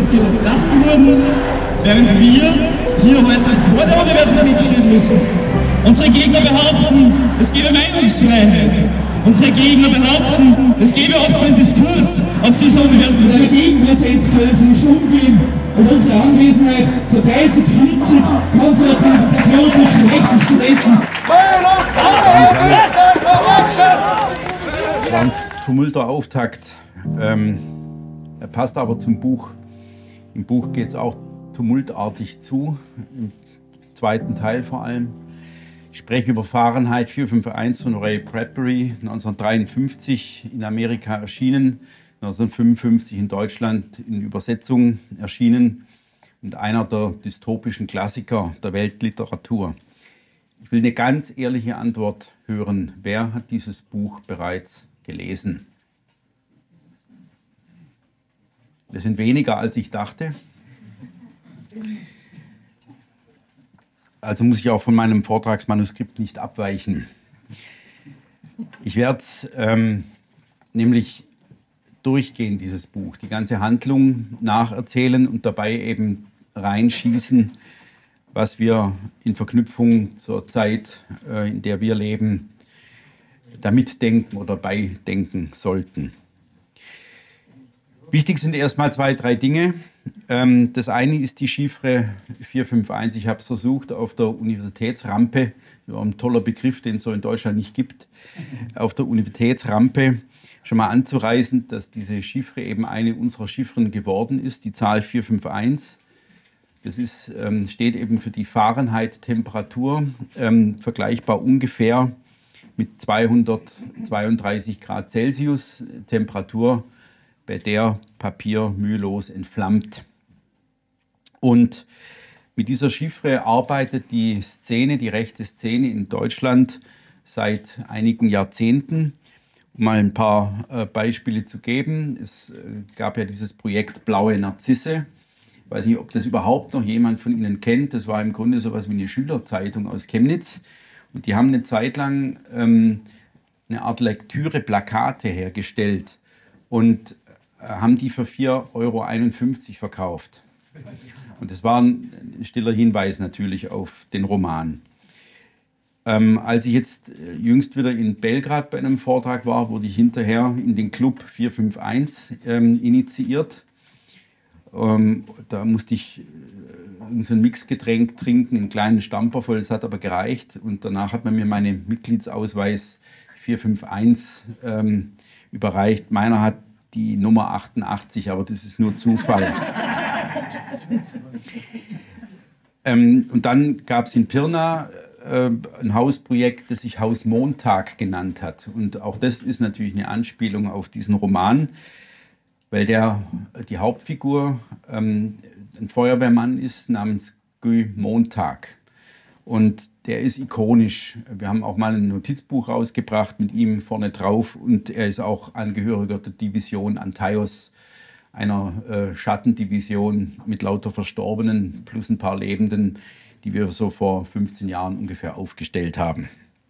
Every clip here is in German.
gelassen wurden, während wir hier heute vor der Universität stehen müssen. Unsere Gegner behaupten, es gebe Meinungsfreiheit. Unsere Gegner behaupten, es gebe offenen Diskurs auf dieser Universität. Mit einer Gegenpräsenz können sie nicht umgehen und unsere Anwesenheit für 30, 40 konservative, patriotischen, rechten Studenten. Das war ein tumulter Auftakt. Er passt aber zum Buch. Im Buch geht es auch tumultartig zu, im zweiten Teil vor allem. Ich spreche über Fahrenheit 451 von Ray Bradbury, 1953 in Amerika erschienen, 1955 in Deutschland in Übersetzung erschienen und einer der dystopischen Klassiker der Weltliteratur. Ich will eine ganz ehrliche Antwort hören. Wer hat dieses Buch bereits gelesen? Das sind weniger, als ich dachte. Also muss ich auch von meinem Vortragsmanuskript nicht abweichen. Ich werde es nämlich durchgehen, dieses Buch, die ganze Handlung nacherzählen und dabei eben reinschießen, was wir in Verknüpfung zur Zeit, in der wir leben, damit denken oder beidenken sollten. Wichtig sind erstmal zwei, drei Dinge. Das eine ist die Chiffre 451. Ich habe es versucht, auf der Universitätsrampe, ja, ein toller Begriff, den es so in Deutschland nicht gibt, auf der Universitätsrampe schon mal anzureißen, dass diese Chiffre eben eine unserer Chiffren geworden ist, die Zahl 451. Das ist, steht eben für die Fahrenheit-Temperatur, vergleichbar ungefähr mit 232 Grad Celsius Temperatur, bei der Papier mühelos entflammt. Und mit dieser Chiffre arbeitet die Szene, die rechte Szene in Deutschland seit einigen Jahrzehnten. Um mal ein paar Beispiele zu geben, es gab ja dieses Projekt Blaue Narzisse. Ich weiß nicht, ob das überhaupt noch jemand von Ihnen kennt. Das war im Grunde so etwas wie eine Schülerzeitung aus Chemnitz. Und die haben eine Zeit lang eine Art Lektüre-Plakate hergestellt und haben die für 4,51 € verkauft. Und das war ein stiller Hinweis natürlich auf den Roman. Als ich jetzt jüngst wieder in Belgrad bei einem Vortrag war, wurde ich hinterher in den Club 451 initiiert. Da musste ich so ein Mixgetränk trinken, einen kleinen Stamper voll, das hat aber gereicht. Und danach hat man mir meinen Mitgliedsausweis 451 überreicht. Meiner hat die Nummer 88, aber das ist nur Zufall. Und dann gab es in Pirna ein Hausprojekt, das sich Haus Montag genannt hat. Und auch das ist natürlich eine Anspielung auf diesen Roman, weil die Hauptfigur ein Feuerwehrmann ist namens Guy Montag. Und der ist ikonisch. Wir haben auch mal ein Notizbuch rausgebracht mit ihm vorne drauf und er ist auch Angehöriger der Division Antaios, einer Schattendivision mit lauter Verstorbenen plus ein paar Lebenden, die wir so vor 15 Jahren ungefähr aufgestellt haben.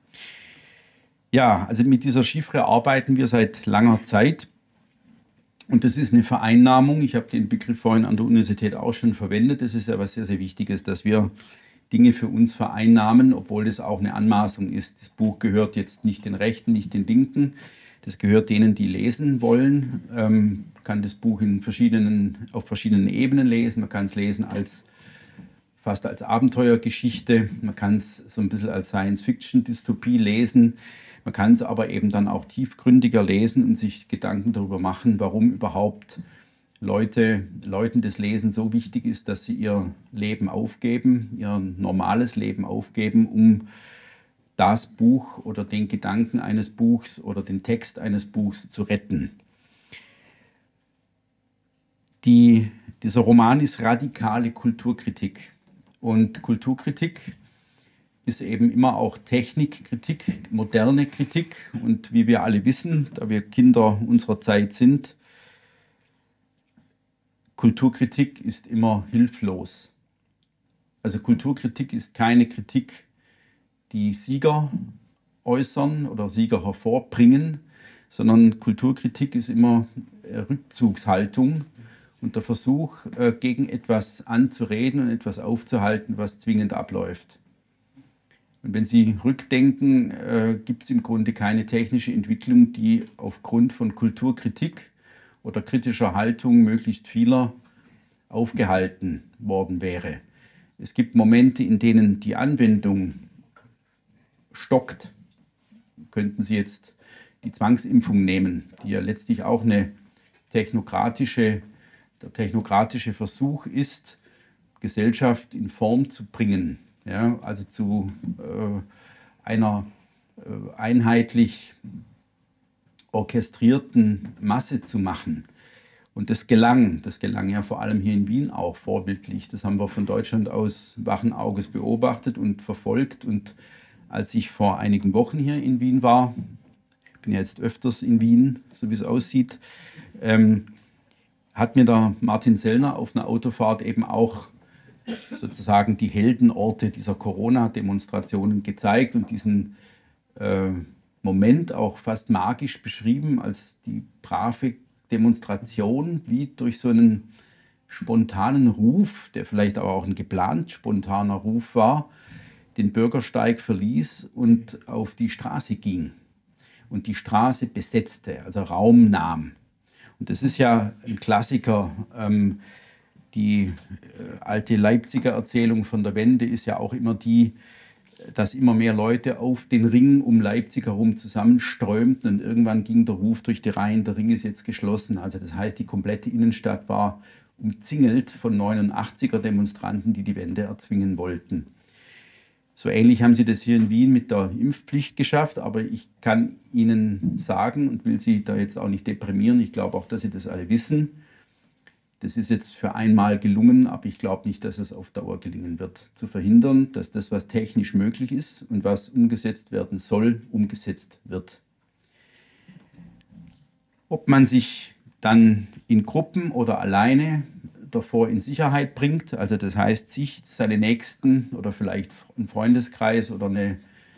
Ja, also mit dieser Chiffre arbeiten wir seit langer Zeit und das ist eine Vereinnahmung. Ich habe den Begriff vorhin an der Universität auch schon verwendet. Das ist ja was sehr, sehr Wichtiges, dass wir Dinge für uns vereinnahmen, obwohl das auch eine Anmaßung ist. Das Buch gehört jetzt nicht den Rechten, nicht den Linken. Das gehört denen, die lesen wollen. Man kann das Buch auf verschiedenen Ebenen lesen. Man kann es lesen fast als Abenteuergeschichte. Man kann es so ein bisschen als Science-Fiction-Dystopie lesen. Man kann es aber eben dann auch tiefgründiger lesen und sich Gedanken darüber machen, warum überhaupt Leuten das Lesen so wichtig ist, dass sie ihr Leben aufgeben, ihr normales Leben aufgeben, um das Buch oder den Gedanken eines Buchs oder den Text eines Buchs zu retten. Dieser Roman ist radikale Kulturkritik. Und Kulturkritik ist eben immer auch Technikkritik, moderne Kritik. Und wie wir alle wissen, da wir Kinder unserer Zeit sind, Kulturkritik ist immer hilflos. Also Kulturkritik ist keine Kritik, die Sieger äußern oder Sieger hervorbringen, sondern Kulturkritik ist immer Rückzugshaltung und der Versuch, gegen etwas anzureden und etwas aufzuhalten, was zwingend abläuft. Und wenn Sie rückdenken, gibt es im Grunde keine technische Entwicklung, die aufgrund von Kulturkritik oder kritischer Haltung möglichst vieler aufgehalten worden wäre. Es gibt Momente, in denen die Anwendung stockt. Könnten Sie jetzt die Zwangsimpfung nehmen, die ja letztlich auch der technokratische Versuch ist, Gesellschaft in Form zu bringen, ja, also zu einer einheitlich orchestrierten Masse zu machen. Und das gelang ja vor allem hier in Wien auch vorbildlich. Das haben wir von Deutschland aus wachen Auges beobachtet und verfolgt. Und als ich vor einigen Wochen hier in Wien war, ich bin ja jetzt öfters in Wien, so wie es aussieht, hat mir der Martin Sellner auf einer Autofahrt eben auch sozusagen die Heldenorte dieser Corona-Demonstrationen gezeigt und diesen Moment auch fast magisch beschrieben als die brave Demonstration, wie durch so einen spontanen Ruf, der vielleicht aber auch ein geplant spontaner Ruf war, den Bürgersteig verließ und auf die Straße ging und die Straße besetzte, also Raum nahm. Und das ist ja ein Klassiker. Die alte Leipziger Erzählung von der Wende ist ja auch immer die, dass immer mehr Leute auf den Ring um Leipzig herum zusammenströmten und irgendwann ging der Ruf durch die Reihen, der Ring ist jetzt geschlossen. Also das heißt, die komplette Innenstadt war umzingelt von 89er Demonstranten, die die Wende erzwingen wollten. So ähnlich haben sie das hier in Wien mit der Impfpflicht geschafft, aber ich kann Ihnen sagen und will Sie da jetzt auch nicht deprimieren, ich glaube auch, dass Sie das alle wissen. Das ist jetzt für einmal gelungen, aber ich glaube nicht, dass es auf Dauer gelingen wird, zu verhindern, dass das, was technisch möglich ist und was umgesetzt werden soll, umgesetzt wird. Ob man sich dann in Gruppen oder alleine davor in Sicherheit bringt, also das heißt, sich, seine Nächsten oder vielleicht ein Freundeskreis oder eine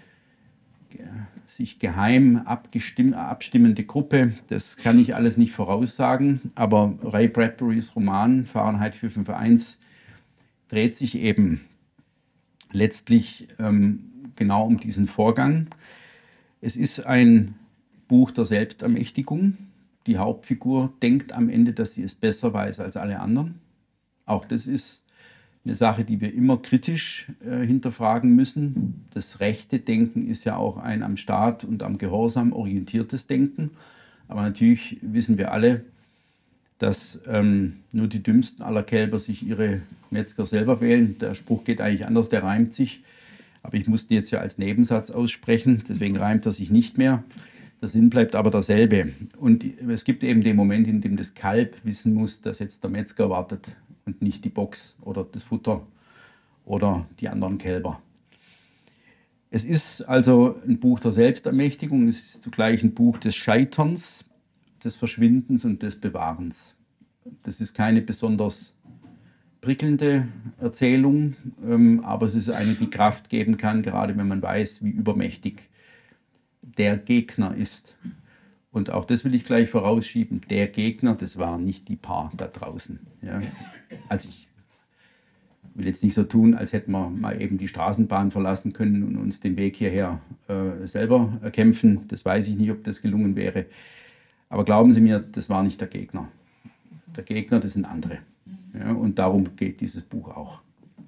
sich geheim abstimmende Gruppe, das kann ich alles nicht voraussagen, aber Ray Bradburys Roman Fahrenheit 451 dreht sich eben letztlich genau um diesen Vorgang. Es ist ein Buch der Selbstermächtigung. Die Hauptfigur denkt am Ende, dass sie es besser weiß als alle anderen. Auch das ist eine Sache, die wir immer kritisch hinterfragen müssen. Das rechte Denken ist ja auch ein am Staat und am Gehorsam orientiertes Denken. Aber natürlich wissen wir alle, dass nur die dümmsten aller Kälber sich ihre Metzger selber wählen. Der Spruch geht eigentlich anders, der reimt sich. Aber ich musste ihn jetzt ja als Nebensatz aussprechen, deswegen reimt er sich nicht mehr. Der Sinn bleibt aber derselbe. Und es gibt eben den Moment, in dem das Kalb wissen muss, dass jetzt der Metzger wartet und nicht die Box oder das Futter oder die anderen Kälber. Es ist also ein Buch der Selbstermächtigung, es ist zugleich ein Buch des Scheiterns, des Verschwindens und des Bewahrens. Das ist keine besonders prickelnde Erzählung, aber es ist eine, die Kraft geben kann, gerade wenn man weiß, wie übermächtig der Gegner ist. Und auch das will ich gleich vorausschieben, der Gegner, das waren nicht die paar da draußen. Ja. Also ich will jetzt nicht so tun, als hätten wir mal eben die Straßenbahn verlassen können und uns den Weg hierher selber erkämpfen. Das weiß ich nicht, ob das gelungen wäre. Aber glauben Sie mir, das war nicht der Gegner. Der Gegner, das sind andere. Ja, und darum geht dieses Buch auch.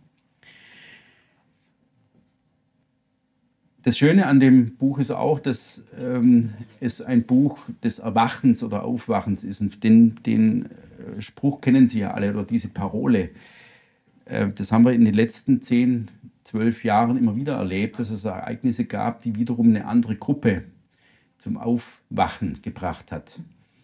Das Schöne an dem Buch ist auch, dass es ein Buch des Erwachens oder Aufwachens ist. Und den Spruch kennen Sie ja alle, oder diese Parole. Das haben wir in den letzten 10, 12 Jahren immer wieder erlebt, dass es Ereignisse gab, die wiederum eine andere Gruppe zum Aufwachen gebracht hat.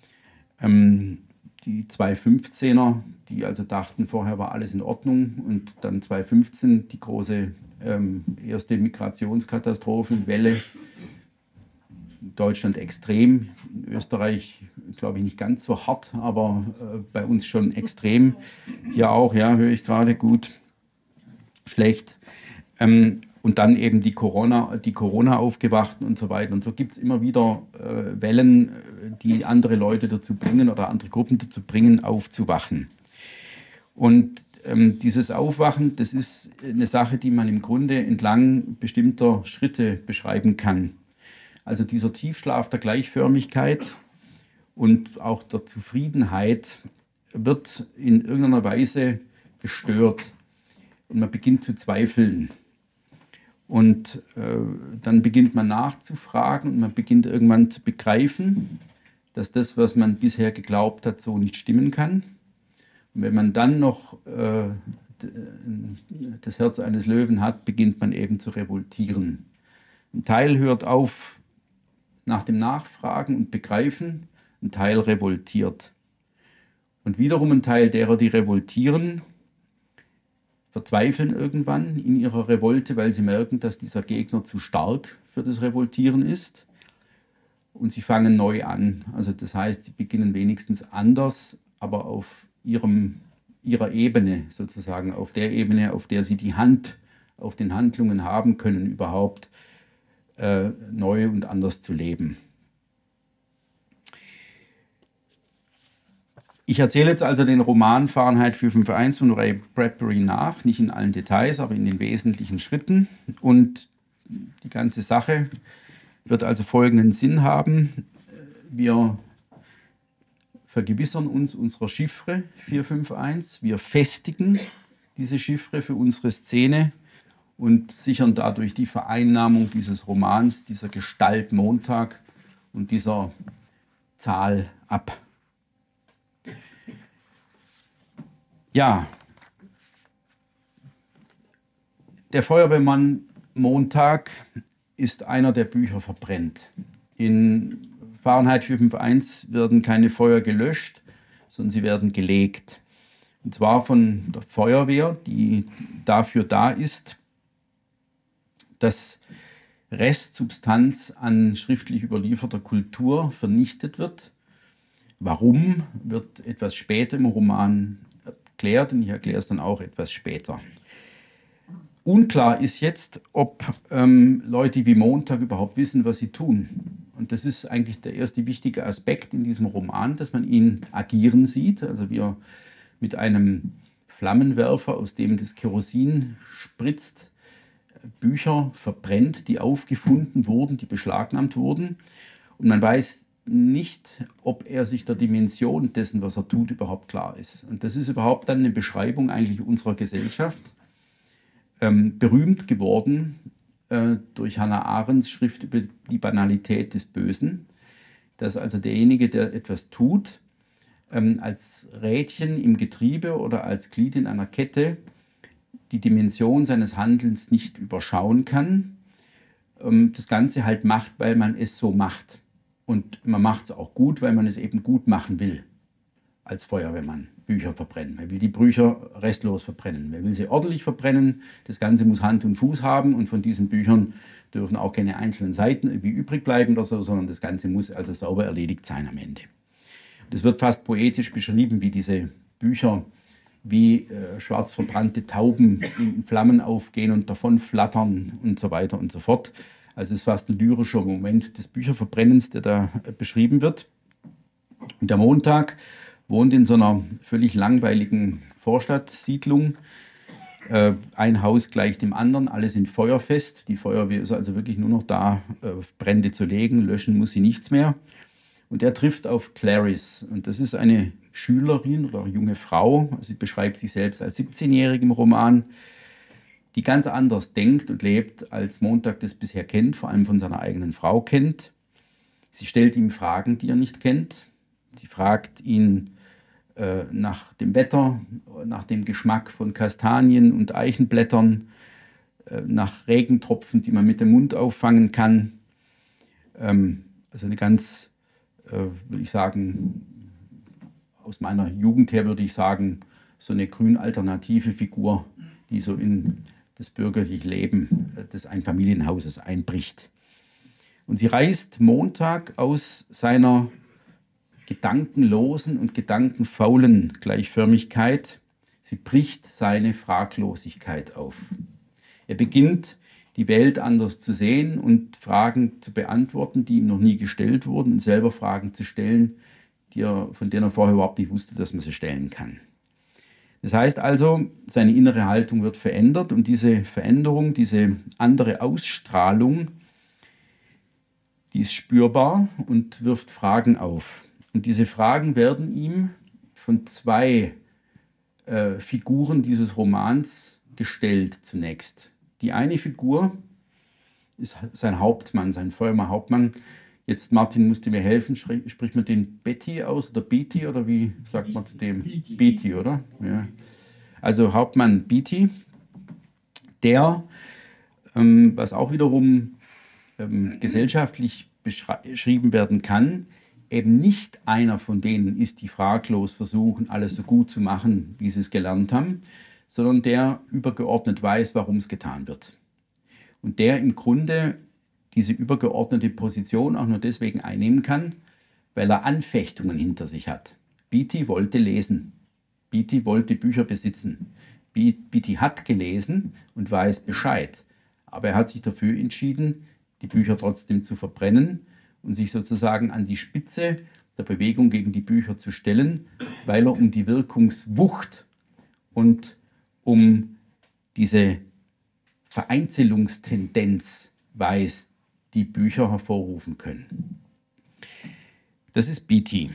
Die 215er, die also dachten, vorher war alles in Ordnung, und dann 2015 die große erste Migrationskatastrophenwelle. In Deutschland extrem, in Österreich glaube ich nicht ganz so hart, aber bei uns schon extrem. Hier auch, ja, höre ich gerade, gut, schlecht. Und dann eben die Corona aufgewachten und so weiter. Und so gibt es immer wieder Wellen, die andere Leute dazu bringen oder andere Gruppen dazu bringen, aufzuwachen. Und dieses Aufwachen, das ist eine Sache, die man im Grunde entlang bestimmter Schritte beschreiben kann. Also dieser Tiefschlaf der Gleichförmigkeit und auch der Zufriedenheit wird in irgendeiner Weise gestört und man beginnt zu zweifeln. Und dann beginnt man nachzufragen und man beginnt irgendwann zu begreifen, dass das, was man bisher geglaubt hat, so nicht stimmen kann. Und wenn man dann noch das Herz eines Löwen hat, beginnt man eben zu revoltieren. Ein Teil hört auf nach dem Nachfragen und Begreifen, ein Teil revoltiert. Und wiederum ein Teil derer, die revoltieren, verzweifeln irgendwann in ihrer Revolte, weil sie merken, dass dieser Gegner zu stark für das Revoltieren ist. Und sie fangen neu an. Also das heißt, sie beginnen wenigstens anders, aber auf ihrer Ebene sozusagen, auf der Ebene, auf der sie die Hand auf den Handlungen haben können, überhaupt neu und anders zu leben. Ich erzähle jetzt also den Roman Fahrenheit 451 von Ray Bradbury nach, nicht in allen Details, aber in den wesentlichen Schritten. Und die ganze Sache wird also folgenden Sinn haben. Wir vergewissern uns unserer Chiffre 451, wir festigen diese Chiffre für unsere Szene und sichern dadurch die Vereinnahmung dieses Romans, dieser Gestalt Montag und dieser Zahl ab. Ja, der Feuerwehrmann Montag ist einer, der Bücher verbrennt. In Fahrenheit 451 werden keine Feuer gelöscht, sondern sie werden gelegt. Und zwar von der Feuerwehr, die dafür da ist, dass Restsubstanz an schriftlich überlieferter Kultur vernichtet wird. Warum, wird etwas später im Roman erklärt und ich erkläre es dann auch etwas später. Unklar ist jetzt, ob Leute wie Montag überhaupt wissen, was sie tun. Und das ist eigentlich der erste wichtige Aspekt in diesem Roman, dass man ihn agieren sieht. Also wie er mit einem Flammenwerfer, aus dem das Kerosin spritzt, Bücher verbrennt, die aufgefunden wurden, die beschlagnahmt wurden. Und man weiß nicht, ob er sich der Dimension dessen, was er tut, überhaupt klar ist. Und das ist überhaupt dann eine Beschreibung eigentlich unserer Gesellschaft, berühmt geworden durch Hannah Arendts Schrift über die Banalität des Bösen, dass also derjenige, der etwas tut, als Rädchen im Getriebe oder als Glied in einer Kette die Dimension seines Handelns nicht überschauen kann, das Ganze halt macht, weil man es so macht. Und man macht es auch gut, weil man es eben gut machen will, als Feuerwehrmann. Bücher verbrennen. Man will die Bücher restlos verbrennen. Man will sie ordentlich verbrennen. Das Ganze muss Hand und Fuß haben und von diesen Büchern dürfen auch keine einzelnen Seiten irgendwie übrig bleiben oder so, sondern das Ganze muss also sauber erledigt sein am Ende. Das wird fast poetisch beschrieben, wie diese Bücher wie schwarz verbrannte Tauben in Flammen aufgehen und davon flattern und so weiter und so fort. Also es ist fast ein lyrischer Moment des Bücherverbrennens, der da beschrieben wird. Und der Montag wohnt in so einer völlig langweiligen Vorstadtsiedlung. Ein Haus gleich dem anderen, alle sind feuerfest. Die Feuerwehr ist also wirklich nur noch da, Brände zu legen, löschen muss sie nichts mehr. Und er trifft auf Clarice. Und das ist eine Schülerin oder junge Frau, sie beschreibt sich selbst als 17-Jährige im Roman, die ganz anders denkt und lebt, als Montag das bisher kennt, vor allem von seiner eigenen Frau kennt. Sie stellt ihm Fragen, die er nicht kennt. Sie fragt ihn nach dem Wetter, nach dem Geschmack von Kastanien und Eichenblättern, nach Regentropfen, die man mit dem Mund auffangen kann. Also eine ganz, würde ich sagen, aus meiner Jugend her würde ich sagen, so eine grün-alternative Figur, die so in das bürgerliche Leben des Einfamilienhauses einbricht. Und sie reißt Montag aus seiner gedankenlosen und gedankenfaulen Gleichförmigkeit. Sie bricht seine Fraglosigkeit auf. Er beginnt, die Welt anders zu sehen und Fragen zu beantworten, die ihm noch nie gestellt wurden, und selber Fragen zu stellen, von denen er vorher überhaupt nicht wusste, dass man sie stellen kann. Das heißt also, seine innere Haltung wird verändert und diese Veränderung, diese andere Ausstrahlung, die ist spürbar und wirft Fragen auf. Und diese Fragen werden ihm von zwei Figuren dieses Romans gestellt zunächst. Die eine Figur ist sein Hauptmann, sein Feuerwehrhauptmann. Jetzt, Martin, musste mir helfen, spricht man den Betty aus oder Beatty oder wie sagt man zu dem? Beatty, oder? Ja. Also Hauptmann Beatty, der, was auch wiederum gesellschaftlich beschrieben werden kann, eben nicht einer von denen ist, die fraglos versuchen, alles so gut zu machen, wie sie es gelernt haben, sondern der übergeordnet weiß, warum es getan wird. Und der im Grunde diese übergeordnete Position auch nur deswegen einnehmen kann, weil er Anfechtungen hinter sich hat. Beatty wollte lesen. Beatty wollte Bücher besitzen. Beatty hat gelesen und weiß Bescheid. Aber er hat sich dafür entschieden, die Bücher trotzdem zu verbrennen und sich sozusagen an die Spitze der Bewegung gegen die Bücher zu stellen, weil er um die Wirkungswucht und um diese Vereinzelungstendenz weiß, die Bücher hervorrufen können. Das ist Beatty.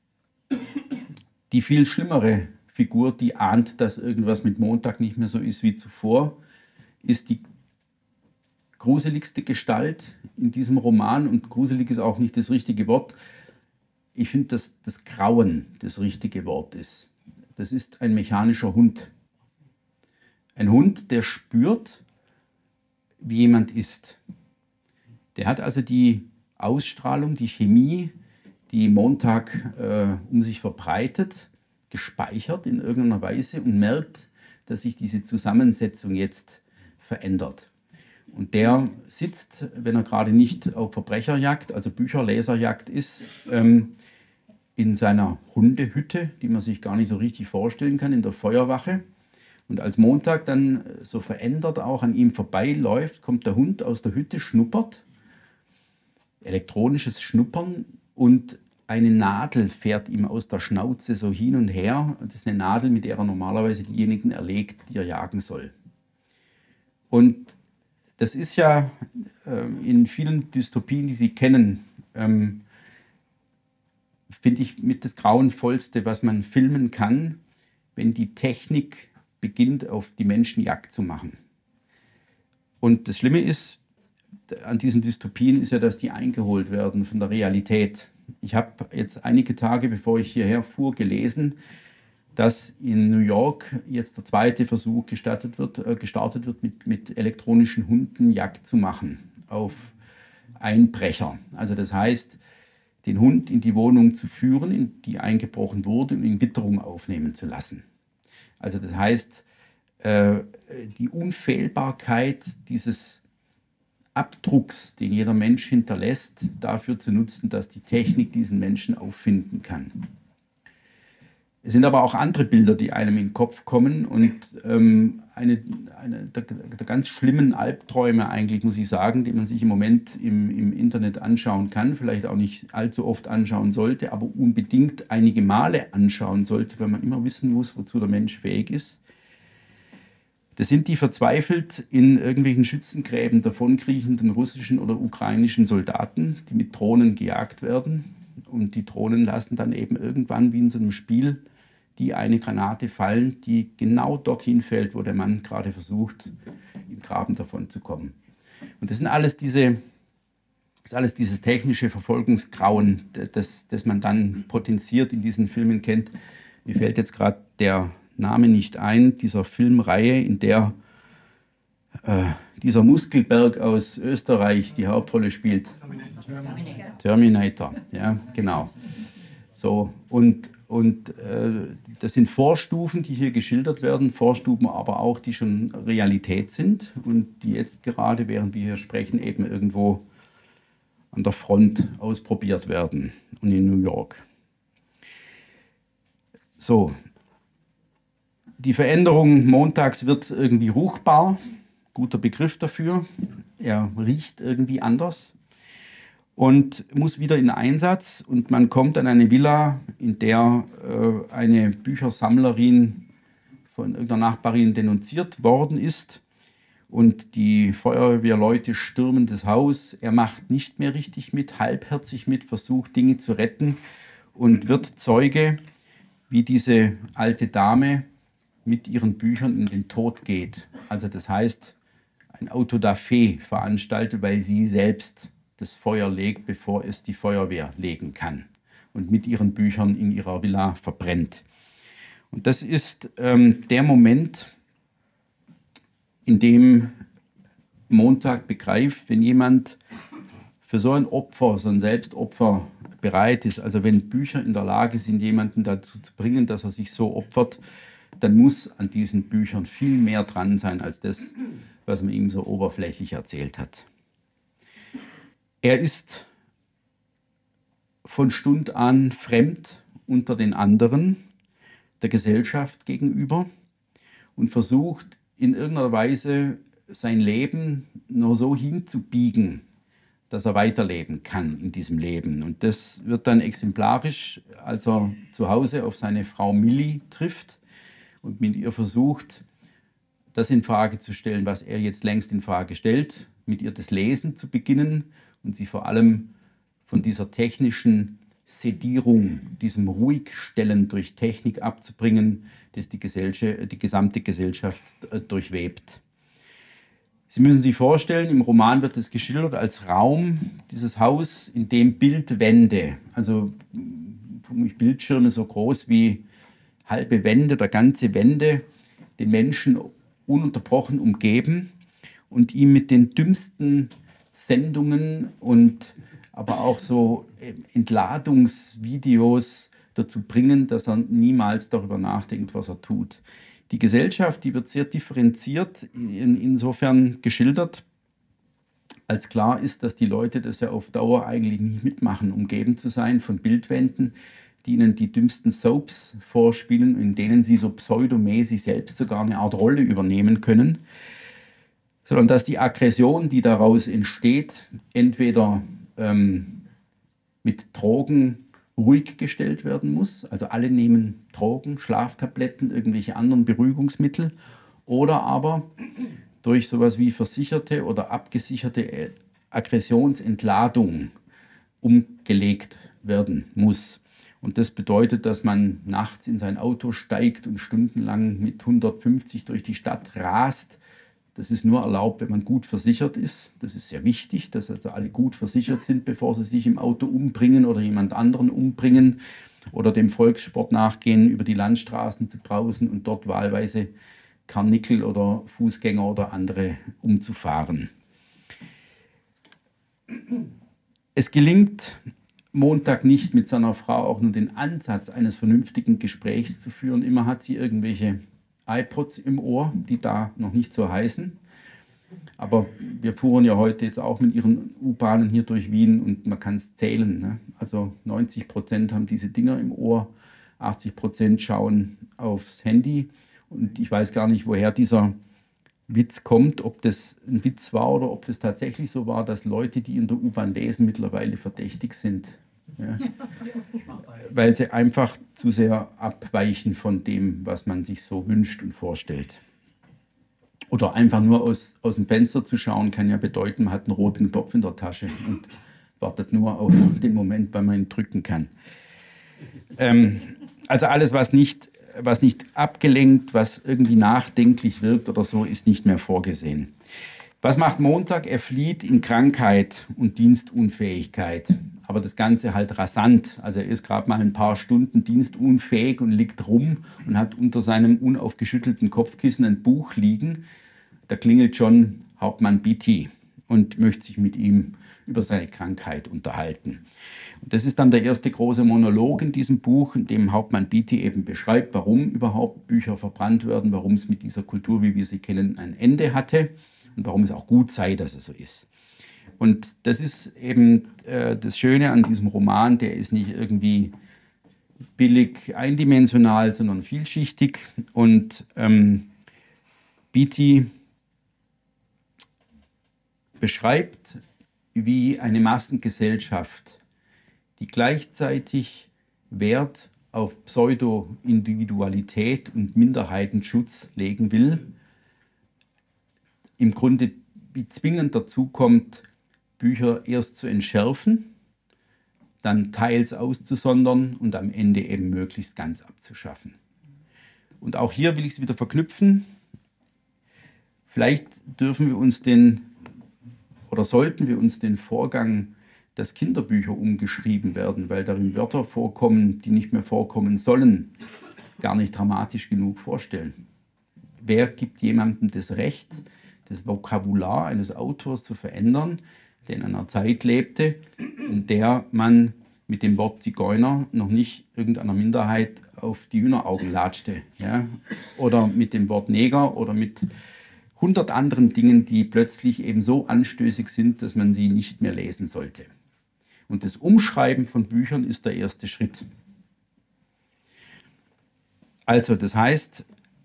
Die viel schlimmere Figur, die ahnt, dass irgendwas mit Montag nicht mehr so ist wie zuvor, ist die gruseligste Gestalt in diesem Roman. Und gruselig ist auch nicht das richtige Wort. Ich finde, dass das Grauen das richtige Wort ist. Das ist ein mechanischer Hund. Ein Hund, der spürt, wie jemand ist. Der hat also die Ausstrahlung, die Chemie, die Montag um sich verbreitet, gespeichert in irgendeiner Weise und merkt, dass sich diese Zusammensetzung jetzt verändert. Und der sitzt, wenn er gerade nicht auf Verbrecherjagd, also Bücherleserjagd ist, in seiner Hundehütte, die man sich gar nicht so richtig vorstellen kann, in der Feuerwache. Und als Montag dann so verändert auch an ihm vorbeiläuft, kommt der Hund aus der Hütte, schnuppert, elektronisches Schnuppern, und eine Nadel fährt ihm aus der Schnauze so hin und her. Das ist eine Nadel, mit der er normalerweise diejenigen erlegt, die er jagen soll. Und das ist ja in vielen Dystopien, die Sie kennen, finde ich mit das Grauenvollste, was man filmen kann, wenn die Technik beginnt, auf die Menschen Jagd zu machen. Und das Schlimme ist, an diesen Dystopien ist ja, dass die eingeholt werden von der Realität. Ich habe jetzt einige Tage, bevor ich hierher fuhr, gelesen, dass in New York jetzt der zweite Versuch gestartet wird mit elektronischen Hunden Jagd zu machen auf Einbrecher. Also das heißt, den Hund in die Wohnung zu führen, in die eingebrochen wurde, und in Witterung aufnehmen zu lassen. Also das heißt, die Unfehlbarkeit dieses Abdrucks, den jeder Mensch hinterlässt, dafür zu nutzen, dass die Technik diesen Menschen auffinden kann. Es sind aber auch andere Bilder, die einem in den Kopf kommen, und eine der ganz schlimmen Albträume eigentlich, muss ich sagen, die man sich im Moment im Internet anschauen kann, vielleicht auch nicht allzu oft anschauen sollte, aber unbedingt einige Male anschauen sollte, weil man immer wissen muss, wozu der Mensch fähig ist. Das sind die verzweifelt in irgendwelchen Schützengräben davonkriechenden russischen oder ukrainischen Soldaten, die mit Drohnen gejagt werden. Und die Drohnen lassen dann eben irgendwann, wie in so einem Spiel, die eine Granate fallen, die genau dorthin fällt, wo der Mann gerade versucht, im Graben davon zu kommen. Und das sind alles dieses technische Verfolgungsgrauen, das man dann potenziert in diesen Filmen kennt. Mir fällt jetzt gerade der Name nicht ein, dieser Filmreihe, in der dieser Muskelberg aus Österreich die Hauptrolle spielt. Terminator, ja, genau. So, und das sind Vorstufen, die hier geschildert werden, Vorstufen aber auch, die schon Realität sind und die jetzt gerade, während wir hier sprechen, eben irgendwo an der Front ausprobiert werden und in New York. So. Die Veränderung montags wird irgendwie ruchbar, guter Begriff dafür. Er riecht irgendwie anders und muss wieder in Einsatz. Und man kommt an eine Villa, in der eine Büchersammlerin von irgendeiner Nachbarin denunziert worden ist. Und die Feuerwehrleute stürmen das Haus. Er macht nicht mehr richtig mit, halbherzig mit, versucht Dinge zu retten und wird Zeuge, wie diese alte Dame mit ihren Büchern in den Tod geht. Also das heißt, ein Autodafé veranstaltet, weil sie selbst das Feuer legt, bevor es die Feuerwehr legen kann. Und mit ihren Büchern in ihrer Villa verbrennt. Und das ist der Moment, in dem Montag begreift, wenn jemand für so ein Opfer, so ein Selbstopfer bereit ist, also wenn Bücher in der Lage sind, jemanden dazu zu bringen, dass er sich so opfert, dann muss an diesen Büchern viel mehr dran sein, als das, was man ihm so oberflächlich erzählt hat. Er ist von Stund an fremd unter den anderen, der Gesellschaft gegenüber und versucht in irgendeiner Weise sein Leben nur so hinzubiegen, dass er weiterleben kann in diesem Leben. Und das wird dann exemplarisch, als er zu Hause auf seine Frau Millie trifft und mit ihr versucht, das in Frage zu stellen, was er jetzt längst in Frage stellt, mit ihr das Lesen zu beginnen und sie vor allem von dieser technischen Sedierung, diesem Ruhigstellen durch Technik abzubringen, das die gesamte Gesellschaft durchwebt. Sie müssen sich vorstellen, im Roman wird es geschildert als Raum, dieses Haus, in dem Bildwände, also Bildschirme so groß wie halbe Wände oder ganze Wände, den Menschen ununterbrochen umgeben und ihm mit den dümmsten Sendungen und aber auch so Entladungsvideos dazu bringen, dass er niemals darüber nachdenkt, was er tut. Die Gesellschaft, die wird sehr differenziert insofern geschildert, als klar ist, dass die Leute das ja auf Dauer eigentlich nicht mitmachen, umgeben zu sein von Bildwänden, die ihnen die dümmsten Soaps vorspielen, in denen sie so pseudomäßig selbst sogar eine Art Rolle übernehmen können, sondern dass die Aggression, die daraus entsteht, entweder mit Drogen ruhig gestellt werden muss. Also alle nehmen Drogen, Schlaftabletten, irgendwelche anderen Beruhigungsmittel oder aber durch sowas wie versicherte oder abgesicherte Aggressionsentladung umgelegt werden muss. Und das bedeutet, dass man nachts in sein Auto steigt und stundenlang mit 150 durch die Stadt rast. Das ist nur erlaubt, wenn man gut versichert ist. Das ist sehr wichtig, dass also alle gut versichert sind, bevor sie sich im Auto umbringen oder jemand anderen umbringen oder dem Volkssport nachgehen, über die Landstraßen zu brausen und dort wahlweise Karnickel oder Fußgänger oder andere umzufahren. Es gelingt Montag nicht, mit seiner Frau auch nur den Ansatz eines vernünftigen Gesprächs zu führen. Immer hat sie irgendwelche iPods im Ohr, die da noch nicht so heißen. Aber wir fuhren ja heute jetzt auch mit ihren U-Bahnen hier durch Wien und man kann es zählen. Ne? Also 90% haben diese Dinger im Ohr, 80% schauen aufs Handy. Und ich weiß gar nicht, woher dieser Witz kommt, ob das ein Witz war oder ob das tatsächlich so war, dass Leute, die in der U-Bahn lesen, mittlerweile verdächtig sind. Ja. Weil sie einfach zu sehr abweichen von dem, was man sich so wünscht und vorstellt. Oder einfach nur aus dem Fenster zu schauen, kann ja bedeuten, man hat einen roten Knopf in der Tasche und wartet nur auf den Moment, wann man ihn drücken kann. Also alles, was nicht abgelenkt, was irgendwie nachdenklich wirkt oder so, ist nicht mehr vorgesehen. Was macht Montag? Er flieht in Krankheit und Dienstunfähigkeit. Aber das Ganze halt rasant. Also er ist gerade mal ein paar Stunden dienstunfähig und liegt rum und hat unter seinem unaufgeschüttelten Kopfkissen ein Buch liegen. Da klingelt schon Hauptmann Beatty und möchte sich mit ihm über seine Krankheit unterhalten. Und das ist dann der erste große Monolog in diesem Buch, in dem Hauptmann Beatty eben beschreibt, warum überhaupt Bücher verbrannt werden, warum es mit dieser Kultur, wie wir sie kennen, ein Ende hatte und warum es auch gut sei, dass es so ist. Und das ist eben das Schöne an diesem Roman, der ist nicht irgendwie billig eindimensional, sondern vielschichtig. Und Beatty beschreibt, wie eine Massengesellschaft, die gleichzeitig Wert auf Pseudo-Individualität und Minderheitenschutz legen will, im Grunde wie zwingend dazu kommt, Bücher erst zu entschärfen, dann teils auszusondern und am Ende eben möglichst ganz abzuschaffen. Und auch hier will ich es wieder verknüpfen. Vielleicht dürfen wir uns sollten wir uns den Vorgang, dass Kinderbücher umgeschrieben werden, weil darin Wörter vorkommen, die nicht mehr vorkommen sollen, gar nicht dramatisch genug vorstellen. Wer gibt jemandem das Recht, das Vokabular eines Autors zu verändern, der in einer Zeit lebte, in der man mit dem Wort Zigeuner noch nicht irgendeiner Minderheit auf die Hühneraugen latschte, ja? Oder mit dem Wort Neger oder mit 100 anderen Dingen, die plötzlich eben so anstößig sind, dass man sie nicht mehr lesen sollte. Und das Umschreiben von Büchern ist der erste Schritt. Also das heißt,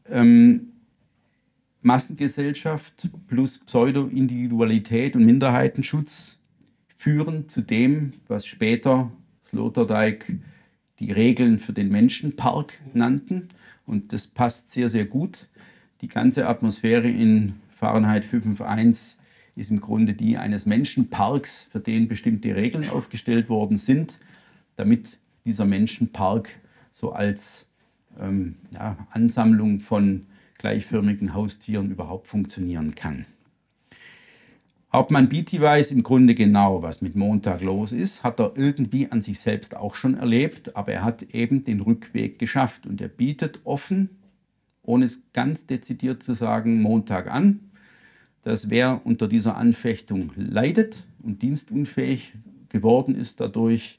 Massengesellschaft plus Pseudo-Individualität und Minderheitenschutz führen zu dem, was später Sloterdijk die Regeln für den Menschenpark nannten. Und das passt sehr, sehr gut. Die ganze Atmosphäre in Fahrenheit 451 ist im Grunde die eines Menschenparks, für den bestimmte Regeln aufgestellt worden sind, damit dieser Menschenpark so als Ansammlung von gleichförmigen Haustieren überhaupt funktionieren kann. Hauptmann Beatty weiß im Grunde genau, was mit Montag los ist, hat er irgendwie an sich selbst auch schon erlebt, aber er hat eben den Rückweg geschafft und er bietet offen, ohne es ganz dezidiert zu sagen, Montag an, dass wer unter dieser Anfechtung leidet und dienstunfähig geworden ist dadurch,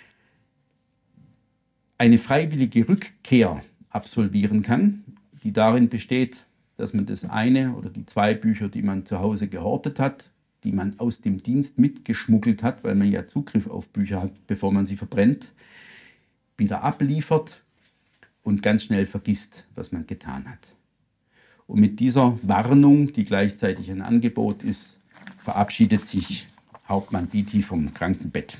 eine freiwillige Rückkehr absolvieren kann, die darin besteht, dass man das eine oder die zwei Bücher, die man zu Hause gehortet hat, die man aus dem Dienst mitgeschmuggelt hat, weil man ja Zugriff auf Bücher hat, bevor man sie verbrennt, wieder abliefert und ganz schnell vergisst, was man getan hat. Und mit dieser Warnung, die gleichzeitig ein Angebot ist, verabschiedet sich Hauptmann Beatty vom Krankenbett.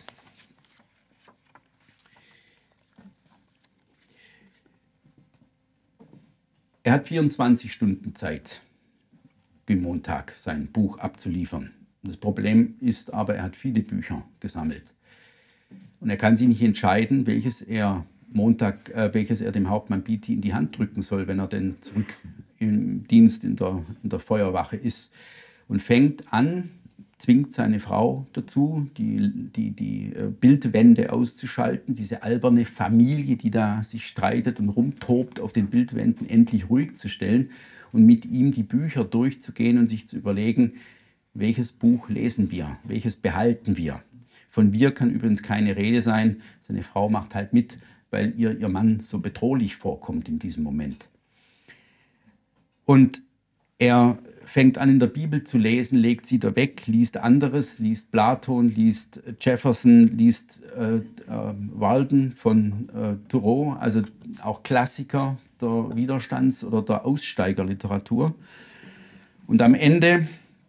Er hat 24 Stunden Zeit, Guy Montag sein Buch abzuliefern. Das Problem ist aber, er hat viele Bücher gesammelt. Und er kann sich nicht entscheiden, welches er dem Hauptmann Beatty in die Hand drücken soll, wenn er denn zurück im Dienst in der Feuerwache ist. Und fängt an, zwingt seine Frau dazu, die Bildwände auszuschalten, diese alberne Familie, die da sich streitet und rumtobt auf den Bildwänden, endlich ruhig zu stellen und mit ihm die Bücher durchzugehen und sich zu überlegen, welches Buch lesen wir, welches behalten wir. Von wir kann übrigens keine Rede sein, seine Frau macht halt mit, weil ihr Mann so bedrohlich vorkommt in diesem Moment. Und er fängt an, in der Bibel zu lesen, legt sie da weg, liest anderes, liest Platon, liest Jefferson, liest Walden von Thoreau, also auch Klassiker der Widerstands- oder der Aussteigerliteratur. Und am Ende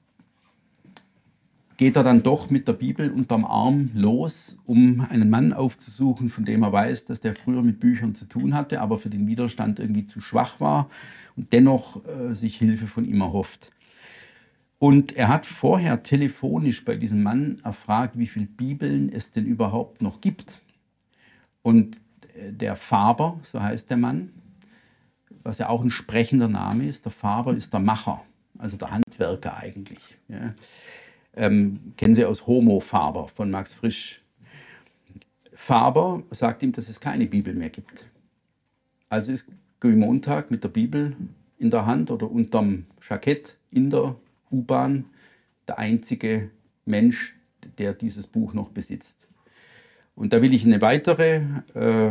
geht er dann doch mit der Bibel unterm Arm los, um einen Mann aufzusuchen, von dem er weiß, dass der früher mit Büchern zu tun hatte, aber für den Widerstand irgendwie zu schwach war und dennoch sich Hilfe von ihm erhofft. Und er hat vorher telefonisch bei diesem Mann erfragt, wie viele Bibeln es denn überhaupt noch gibt. Und der Faber, so heißt der Mann, was ja auch ein sprechender Name ist, der Faber ist der Macher, also der Handwerker eigentlich. Ja. Kennen Sie aus Homo Faber von Max Frisch. Faber sagt ihm, dass es keine Bibel mehr gibt. Also ist Guy Montag mit der Bibel in der Hand oder unterm Jackett in der U-Bahn der einzige Mensch, der dieses Buch noch besitzt. Und da will ich einen weiteren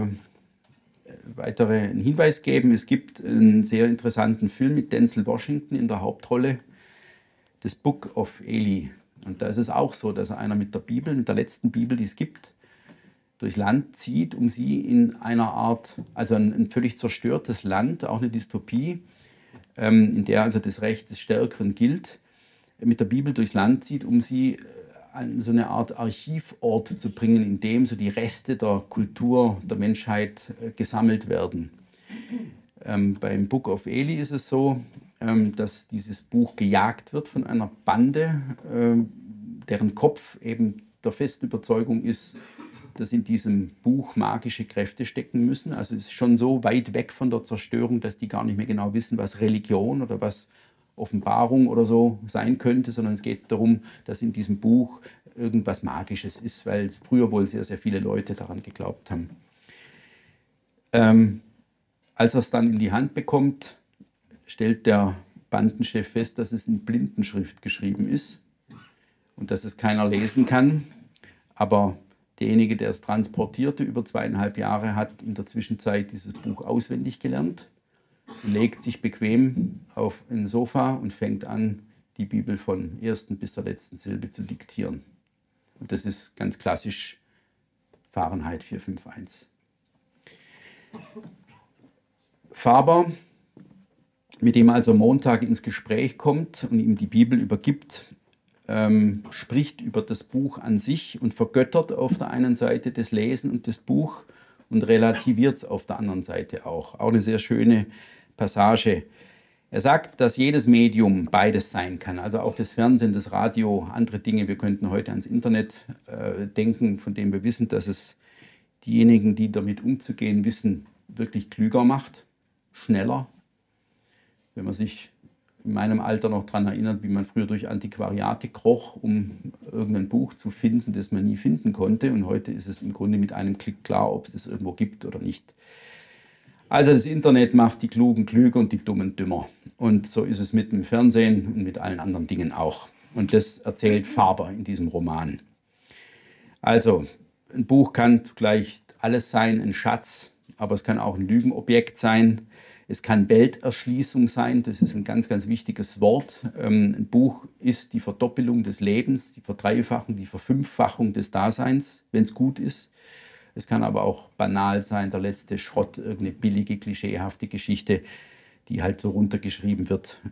Hinweis geben. Es gibt einen sehr interessanten Film mit Denzel Washington in der Hauptrolle, das Book of Eli. Und da ist es auch so, dass einer mit der Bibel, mit der letzten Bibel, die es gibt, durchs Land zieht, um sie in einer Art, also ein völlig zerstörtes Land, auch eine Dystopie, in der also das Recht des Stärkeren gilt, mit der Bibel durchs Land zieht, um sie an so eine Art Archivort zu bringen, in dem so die Reste der Kultur der Menschheit gesammelt werden. Beim Book of Eli ist es so, dass dieses Buch gejagt wird von einer Bande, deren Kopf eben der festen Überzeugung ist, dass in diesem Buch magische Kräfte stecken müssen. Also es ist schon so weit weg von der Zerstörung, dass die gar nicht mehr genau wissen, was Religion oder was Offenbarung oder so sein könnte, sondern es geht darum, dass in diesem Buch irgendwas Magisches ist, weil früher wohl sehr, sehr viele Leute daran geglaubt haben. Als er es dann in die Hand bekommt, stellt der Bandenchef fest, dass es in Blindenschrift geschrieben ist und dass es keiner lesen kann. Aber derjenige, der es transportierte über 2,5 Jahre, hat in der Zwischenzeit dieses Buch auswendig gelernt, legt sich bequem auf ein Sofa und fängt an, die Bibel von ersten bis zur letzten Silbe zu diktieren. Und das ist ganz klassisch Fahrenheit 451. Faber, mit dem also Montag ins Gespräch kommt und ihm die Bibel übergibt, spricht über das Buch an sich und vergöttert auf der einen Seite das Lesen und das Buch und relativiert es auf der anderen Seite auch. Auch eine sehr schöne Passage. Er sagt, dass jedes Medium beides sein kann, also auch das Fernsehen, das Radio, andere Dinge. Wir könnten heute ans Internet denken, von dem wir wissen, dass es diejenigen, die damit umzugehen wissen, wirklich klüger macht, schneller. Wenn man sich in meinem Alter noch daran erinnert, wie man früher durch Antiquariate kroch, um irgendein Buch zu finden, das man nie finden konnte. Und heute ist es im Grunde mit einem Klick klar, ob es das irgendwo gibt oder nicht. Also das Internet macht die Klugen klüger und die Dummen dümmer. Und so ist es mit dem Fernsehen und mit allen anderen Dingen auch. Und das erzählt Faber in diesem Roman. Also ein Buch kann zugleich alles sein, ein Schatz, aber es kann auch ein Lügenobjekt sein. Es kann Welterschließung sein, das ist ein ganz, ganz wichtiges Wort. Ein Buch ist die Verdoppelung des Lebens, die Verdreifachung, die Verfünffachung des Daseins, wenn es gut ist. Es kann aber auch banal sein, der letzte Schrott, irgendeine billige, klischeehafte Geschichte, die halt so runtergeschrieben wird.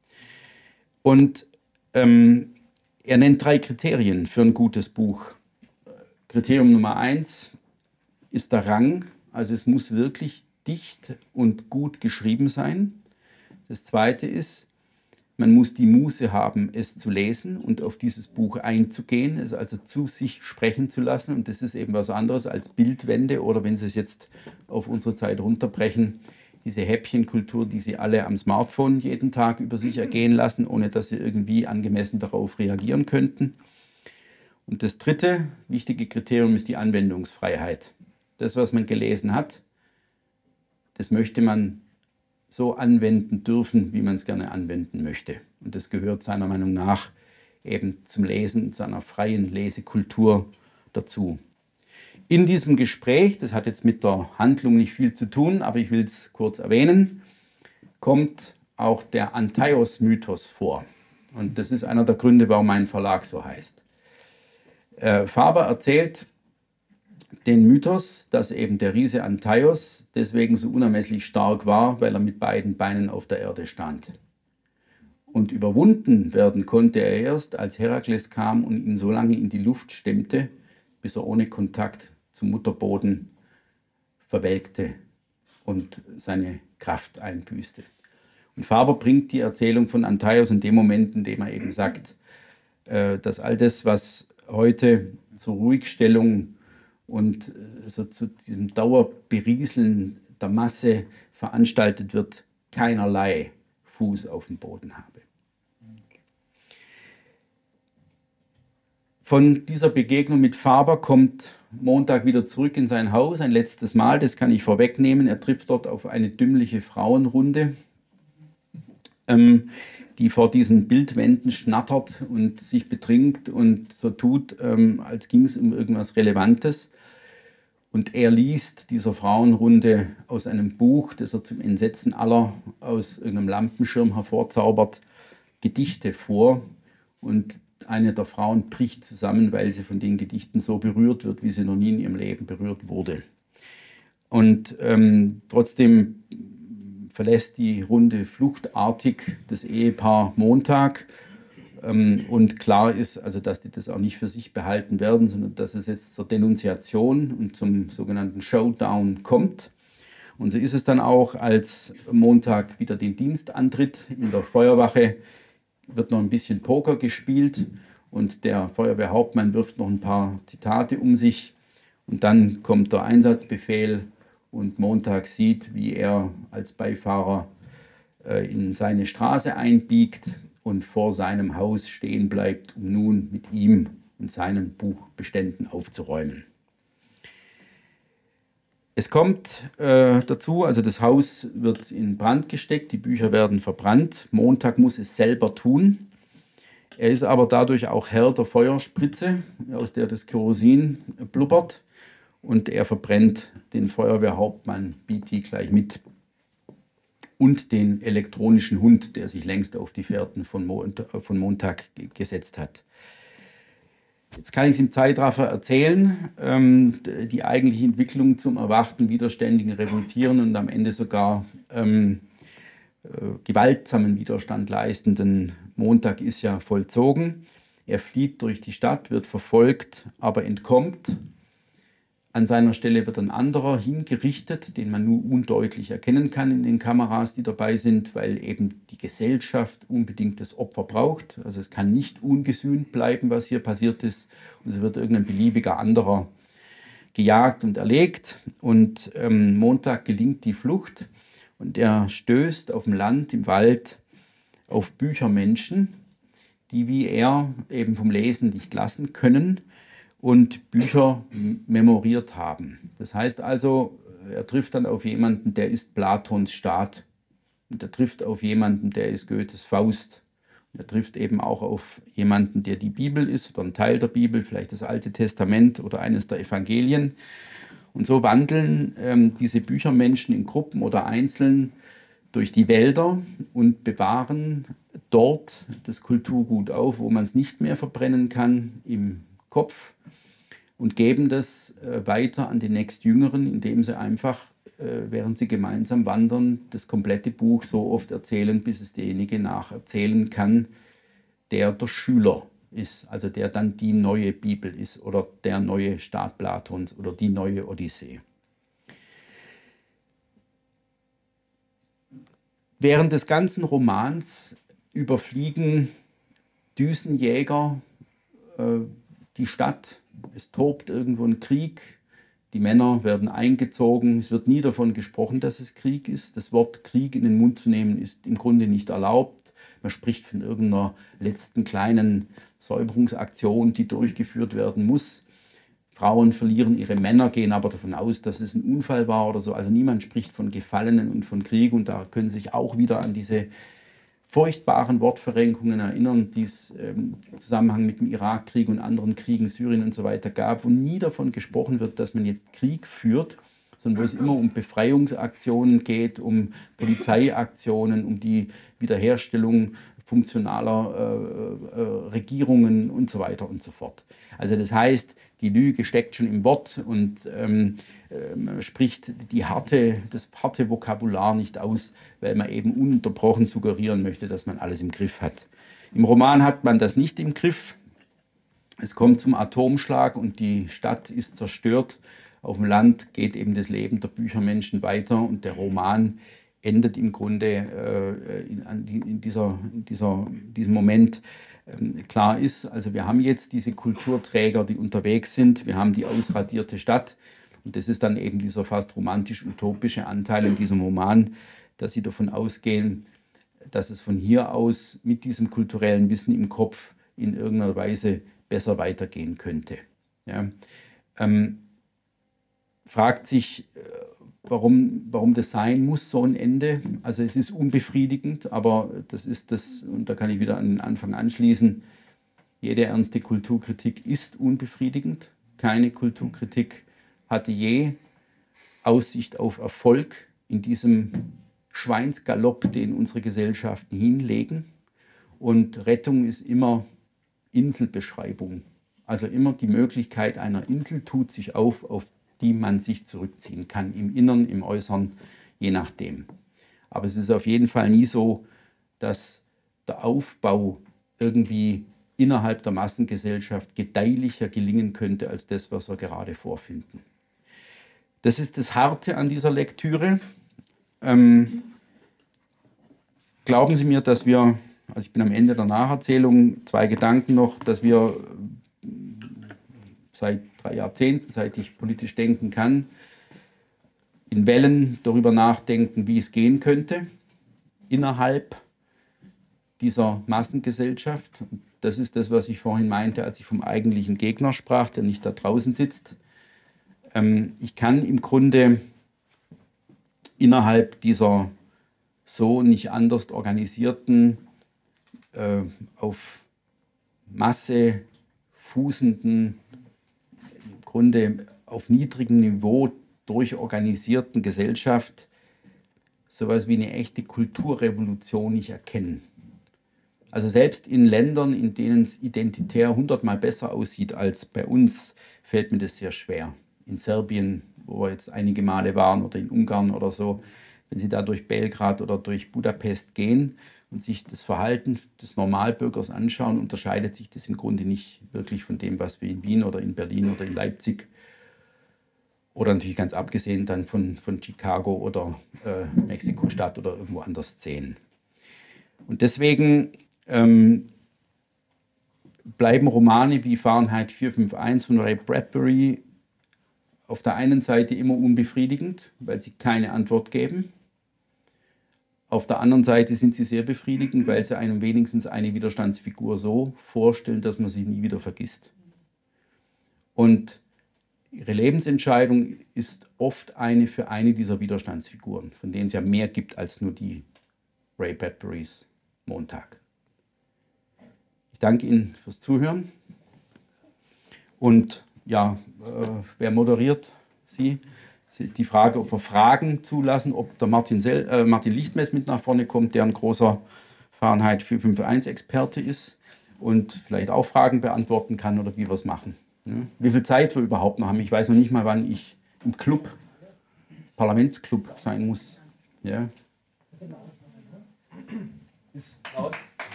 Und er nennt 3 Kriterien für ein gutes Buch. Kriterium Nummer 1 ist der Rang, also es muss wirklich dicht und gut geschrieben sein. Das zweite ist, man muss die Muße haben, es zu lesen und auf dieses Buch einzugehen, es also zu sich sprechen zu lassen. Und das ist eben was anderes als Bildwände oder, wenn Sie es jetzt auf unsere Zeit runterbrechen, diese Häppchenkultur, die Sie alle am Smartphone jeden Tag über sich ergehen lassen, ohne dass Sie irgendwie angemessen darauf reagieren könnten. Und das dritte wichtige Kriterium ist die Anwendungsfreiheit. Das, was man gelesen hat, das möchte man so anwenden dürfen, wie man es gerne anwenden möchte. Und das gehört seiner Meinung nach eben zum Lesen, zu einer freien Lesekultur dazu. In diesem Gespräch, das hat jetzt mit der Handlung nicht viel zu tun, aber ich will es kurz erwähnen, kommt auch der Antaios-Mythos vor. Und das ist einer der Gründe, warum mein Verlag so heißt. Faber erzählt den Mythos, dass eben der Riese Antaios deswegen so unermesslich stark war, weil er mit beiden Beinen auf der Erde stand. Und überwunden werden konnte er erst, als Herakles kam und ihn so lange in die Luft stemmte, bis er ohne Kontakt zum Mutterboden verwelkte und seine Kraft einbüßte. Und Faber bringt die Erzählung von Antaios in dem Moment, in dem er eben sagt, dass all das, was heute zur Ruhigstellung und so zu diesem Dauerberieseln der Masse veranstaltet wird, keinerlei Fuß auf dem Boden habe. Von dieser Begegnung mit Faber kommt Montag wieder zurück in sein Haus, ein letztes Mal, das kann ich vorwegnehmen. Er trifft dort auf eine dümmliche Frauenrunde, die vor diesen Bildwänden schnattert und sich betrinkt und so tut, als ging es um irgendwas Relevantes. Und er liest dieser Frauenrunde aus einem Buch, das er zum Entsetzen aller aus irgendeinem Lampenschirm hervorzaubert, Gedichte vor. Und eine der Frauen bricht zusammen, weil sie von den Gedichten so berührt wird, wie sie noch nie in ihrem Leben berührt wurde. Und trotzdem verlässt die Runde fluchtartig das Ehepaar Montag Und klar ist, also, dass die das auch nicht für sich behalten werden, sondern dass es jetzt zur Denunziation und zum sogenannten Showdown kommt. Und so ist es dann auch, als Montag wieder den Dienst antritt. In der Feuerwache wird noch ein bisschen Poker gespielt und der Feuerwehrhauptmann wirft noch ein paar Zitate um sich. Und dann kommt der Einsatzbefehl und Montag sieht, wie er als Beifahrer in seine Straße einbiegt und vor seinem Haus stehen bleibt, um nun mit ihm und seinen Buchbeständen aufzuräumen. Es kommt dazu, also das Haus wird in Brand gesteckt, die Bücher werden verbrannt. Montag muss es selber tun. Er ist aber dadurch auch Herr der Feuerspritze, aus der das Kerosin blubbert. Und er verbrennt den Feuerwehrhauptmann Beatty gleich mit. Und den elektronischen Hund, der sich längst auf die Fährten von Montag gesetzt hat. Jetzt kann ich es im Zeitraffer erzählen, die eigentliche Entwicklung zum erwachten, widerständigen, revoltierenden und am Ende sogar gewaltsamen Widerstand leistenden Montag ist ja vollzogen. Er flieht durch die Stadt, wird verfolgt, aber entkommt. An seiner Stelle wird ein anderer hingerichtet, den man nur undeutlich erkennen kann in den Kameras, die dabei sind, weil eben die Gesellschaft unbedingt das Opfer braucht. Also es kann nicht ungesühnt bleiben, was hier passiert ist. Und es wird irgendein beliebiger anderer gejagt und erlegt. Und Montag gelingt die Flucht und er stößt auf dem Land, im Wald, auf Büchermenschen, die wie er eben vom Lesen nicht lassen können und Bücher memoriert haben. Das heißt also, er trifft dann auf jemanden, der ist Platons Staat. Und er trifft auf jemanden, der ist Goethes Faust. Und er trifft eben auch auf jemanden, der die Bibel ist oder ein Teil der Bibel, vielleicht das Alte Testament oder eines der Evangelien. Und so wandeln diese Büchermenschen in Gruppen oder einzeln durch die Wälder und bewahren dort das Kulturgut auf, wo man es nicht mehr verbrennen kann, im Kopf, und geben das weiter an die nächstjüngeren, indem sie einfach, während sie gemeinsam wandern, das komplette Buch so oft erzählen, bis es derjenige nacherzählen kann, der Schüler ist, also der dann die neue Bibel ist oder der neue Staat Platons oder die neue Odyssee. Während des ganzen Romans überfliegen Düsenjäger die Stadt. Es tobt irgendwo ein Krieg, die Männer werden eingezogen, es wird nie davon gesprochen, dass es Krieg ist. Das Wort Krieg in den Mund zu nehmen ist im Grunde nicht erlaubt. Man spricht von irgendeiner letzten kleinen Säuberungsaktion, die durchgeführt werden muss. Frauen verlieren ihre Männer, gehen aber davon aus, dass es ein Unfall war oder so. Also niemand spricht von Gefallenen und von Krieg und da können Sie sich auch wieder an diese furchtbaren Wortverrenkungen erinnern, die es im Zusammenhang mit dem Irakkrieg und anderen Kriegen, Syrien und so weiter gab, wo nie davon gesprochen wird, dass man jetzt Krieg führt, sondern wo es immer um Befreiungsaktionen geht, um Polizeiaktionen, um die Wiederherstellung funktionaler Regierungen und so weiter und so fort. Also das heißt, die Lüge steckt schon im Wort und man spricht das harte Vokabular nicht aus, weil man eben ununterbrochen suggerieren möchte, dass man alles im Griff hat. Im Roman hat man das nicht im Griff. Es kommt zum Atomschlag und die Stadt ist zerstört. Auf dem Land geht eben das Leben der Büchermenschen weiter und der Roman endet im Grunde in diesem Moment. Klar ist, also wir haben jetzt diese Kulturträger, die unterwegs sind, wir haben die ausradierte Stadt und das ist dann eben dieser fast romantisch-utopische Anteil in diesem Roman, dass sie davon ausgehen, dass es von hier aus mit diesem kulturellen Wissen im Kopf in irgendeiner Weise besser weitergehen könnte. Ja. Fragt sich, warum das sein muss, so ein Ende. Also es ist unbefriedigend, aber das ist das, und da kann ich wieder an den Anfang anschließen, jede ernste Kulturkritik ist unbefriedigend. Keine Kulturkritik hatte je Aussicht auf Erfolg in diesem Schweinsgalopp, den unsere Gesellschaften hinlegen. Und Rettung ist immer Inselbeschreibung. Also immer die Möglichkeit einer Insel tut sich auf die man sich zurückziehen kann, im Innern, im Äußeren, je nachdem. Aber es ist auf jeden Fall nie so, dass der Aufbau irgendwie innerhalb der Massengesellschaft gedeihlicher gelingen könnte als das, was wir gerade vorfinden. Das ist das Harte an dieser Lektüre. Glauben Sie mir, dass wir, also ich bin am Ende der Nacherzählung, 2 Gedanken noch, dass wir seit 3 Jahrzehnten, seit ich politisch denken kann, in Wellen darüber nachdenken, wie es gehen könnte innerhalb dieser Massengesellschaft. Das ist das, was ich vorhin meinte, als ich vom eigentlichen Gegner sprach, der nicht da draußen sitzt. Ich kann im Grunde innerhalb dieser so nicht anders organisierten, auf Masse fußenden, im Grunde auf niedrigem Niveau durchorganisierten Gesellschaft sowas wie eine echte Kulturrevolution nicht erkennen. Also selbst in Ländern, in denen es identitär 100-mal besser aussieht als bei uns, fällt mir das sehr schwer. In Serbien, wo wir jetzt einige Male waren, oder in Ungarn oder so, wenn Sie da durch Belgrad oder durch Budapest gehen und sich das Verhalten des Normalbürgers anschauen, unterscheidet sich das im Grunde nicht wirklich von dem, was wir in Wien oder in Berlin oder in Leipzig oder natürlich ganz abgesehen dann von Chicago oder Mexiko-Stadt oder irgendwo anders sehen. Und deswegen bleiben Romane wie Fahrenheit 451 von Ray Bradbury auf der einen Seite immer unbefriedigend, weil sie keine Antwort geben. Auf der anderen Seite sind sie sehr befriedigend, weil sie einem wenigstens eine Widerstandsfigur so vorstellen, dass man sie nie wieder vergisst. Und ihre Lebensentscheidung ist oft eine für eine dieser Widerstandsfiguren, von denen es ja mehr gibt als nur die Ray Bradburys Montag. Ich danke Ihnen fürs Zuhören. Und ja, wer moderiert? Sie? Die Frage, ob wir Fragen zulassen, ob der Martin Lichtmess mit nach vorne kommt, der ein großer Fahrenheit 451-Experte ist und vielleicht auch Fragen beantworten kann oder wie wir es machen. Ja? Wie viel Zeit wir überhaupt noch haben. Ich weiß noch nicht mal, wann ich im Parlamentsclub sein muss. Ja. Ist